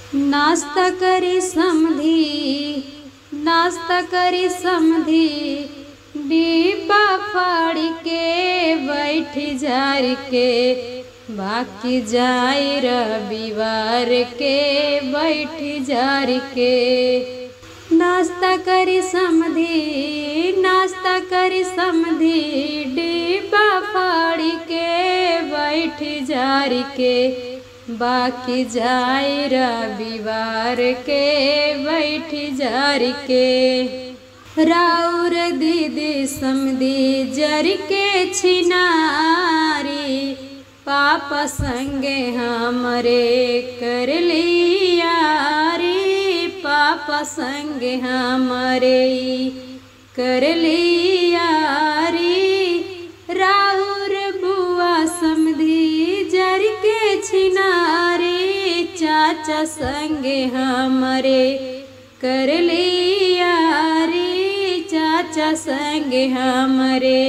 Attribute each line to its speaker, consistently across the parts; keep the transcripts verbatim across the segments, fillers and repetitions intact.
Speaker 1: नाश्ता करी समधी नाश्ता करी समधी डिब्बा फाड़ के बैठ जार के बाकी जाए रविवार के बैठ जार के। नाश्ता करी समधी नाश्ता करी समधी डिब्बा फाड़ के बैठ जार के बाकी जाए रविवार के बैठ जार के। राउर दीदी समधी जर के छिनारी पापा संगे हमरे कर लियारी पापा संगे हमरे कर लियारी। राउर बुआ समधी जर के छिनारी चाचा संगे हमरे कर लियारी चाचा संगे हमरे।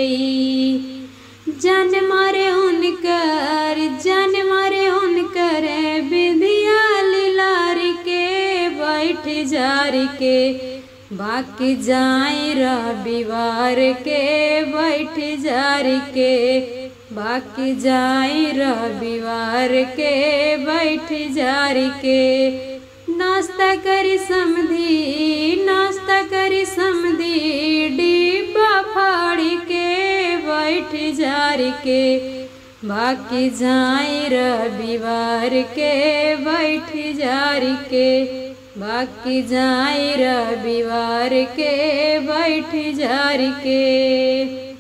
Speaker 1: जन मारे उनकर जन मारे उनकर बिंदिया लार के बैठ जार के बाकी जाए रविवार के बैठ जार के बाकी जाए रविवार के बैठ जार के। नाश्ता करी समधी नाश्ता करी समधी डिब्बा फाड़ के बैठ जार के बाकी जाए रविवार के बैठ जार के बाकी जाए रविवार के बैठ जार के।